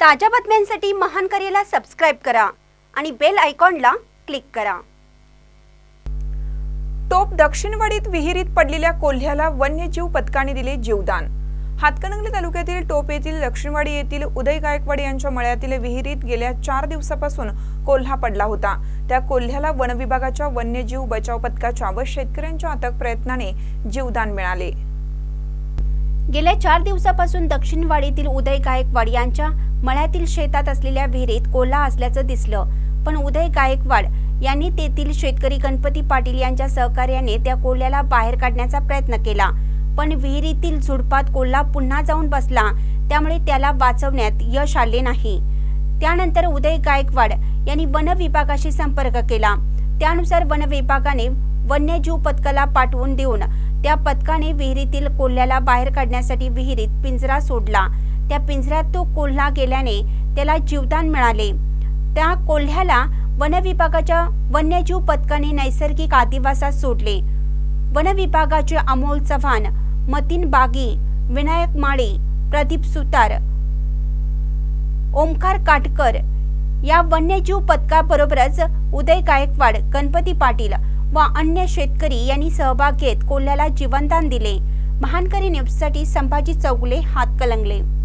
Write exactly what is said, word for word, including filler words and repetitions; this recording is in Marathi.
ताज्या बातम्यांसाठी महान करेला सबस्क्राइब करा आणि बेल आयकॉनला क्लिक करा। टोप दक्षिणवाडीत विहिरीत पडलेल्या कोल्ह्याला वन्यजीव पथकाने दिले जीवदान। हातकणंगले तालुक्यातील टोप येथील दक्षिणवाडी येथील उदय गायकवाड यांच्या मळ्यातील विहिरीत गेल्या चार दिवसापासून कोल्हा पडला होता। त्या कोल्ह्याला वन विभागाच्या वन्यजीव बचाव पथकाच्या व शेतकऱ्यांच्या अथक प्रयत्नाने जीवदान मिळाले। गेल्या चार दिवसापासून दक्षिणवाडीतील उदय गायकवाड यांच्या मळ्यातील शेतात असलेल्या विहिरीत कोल्हा असल्याचं दिसलं, पण उदय गायकवाड यांनी तेथील शेतकरी गणपती पाटील यांच्या सहकार्याने त्या कोल्ह्याला बाहेर काढण्याचा प्रयत्न केला, पण विहिरीतील झुडपात कोल्हा पुन्हा जाऊन बसला, त्यामुळे त्याला वाचवण्यात यश आले नाही। त्यानंतर उदय गायकवाड यांनी वन विभागाशी संपर्क केला। त्यानुसार वन विभागाने वन्यजीव पथकाला पाठवून देऊन त्या पथकाने विहिरीतील कोल्ह्याला बाहेर काढण्यासाठी विहिरीत पिंजरा सोडला। त्या पिंजऱ्यात तो कोल्हा गेल्याने त्याला जीवदान मिळाले। त्या कोल्ह्याला वन विभागाच्या वन्यजीव पथकाने नैसर्गिक आदिवासात सोडले। वन विभागाचे अमोल चव्हाण, मतीन बागी, विनायक माळे, प्रदीप सुतार, ओमकार काटकर या वन्यजीव पथकाबरोबरच उदय गायकवाड, गणपती पाटील व अन्य शेतकरी यांनी सहभाग घेत कोल्ह्याला जीवनदान दिले। महानकरी न्यूजसाठी संभाजी चौगुले, हातकणंगले।